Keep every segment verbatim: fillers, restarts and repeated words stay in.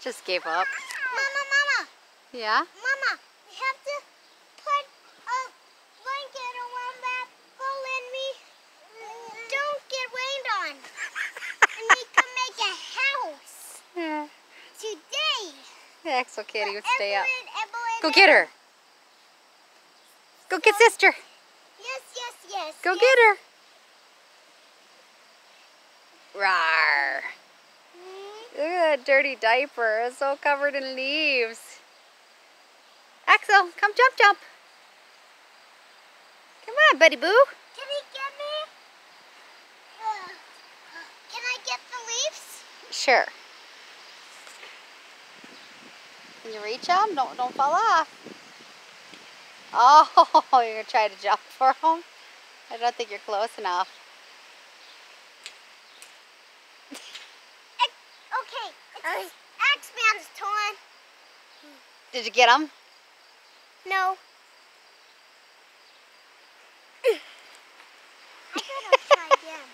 just gave up. Mama, Mama. Yeah? Mama, we have to put a blanket around that hole in me. Don't get rained on. And we can make a house. Yeah. Today. Axel can't even stay up. Evelyn, Evelyn, Go get her. Go get sister. Yes, yes, yes. Go yes. get her. Rawr. Hmm? Look at that dirty diaper. It's so covered in leaves. Axel, come jump, jump. Come on, buddy boo. Can he get me? Uh, can I get the leaves? Sure. Can you reach them? Don't, don't fall off. Oh, you're going to try to jump for them? I don't think you're close enough. Okay, it's Axeman's turn. Did you get them? No. I gotta try again.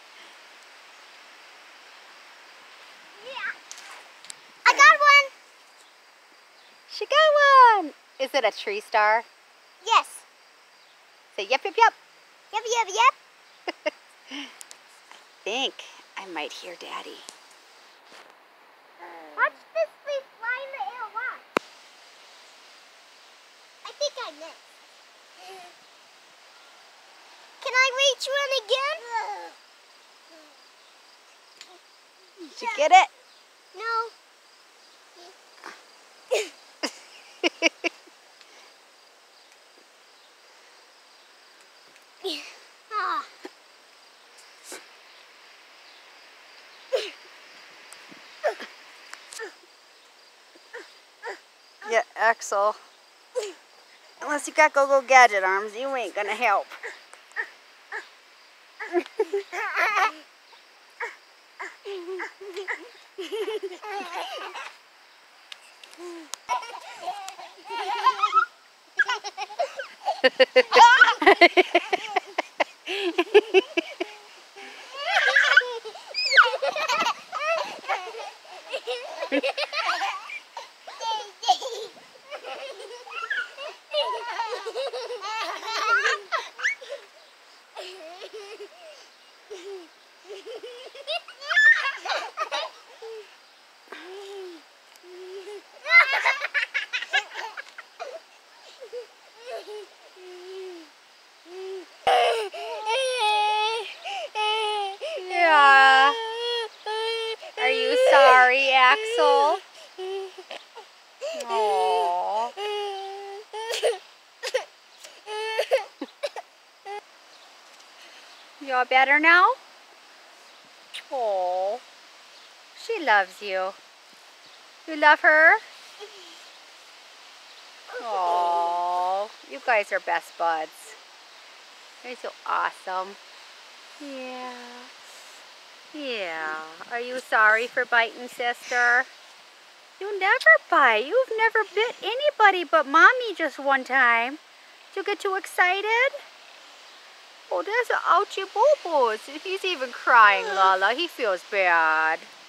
Yeah. I got one. She got one. Is it a tree star? Yes. Say yep, yep, yep. Yep, yep, yep. I think I might hear Daddy. Watch this leaf fly in the air. Watch. I think I missed. Can I reach one again? Did you get it? No. Ah. Yeah, Axel. Unless you got go-go gadget arms, you ain't gonna help. Yeah. Are you sorry, Axel? Aww. You all better now? Oh, she loves you. You love her? Oh, you guys are best buds. You're so awesome. Yeah. Yeah. Are you sorry for biting, sister? You never bite. You've never bit anybody but Mommy just one time. Did you get too excited? Oh, there's an ouchie boo-boos. He's even crying, Lala. He feels bad.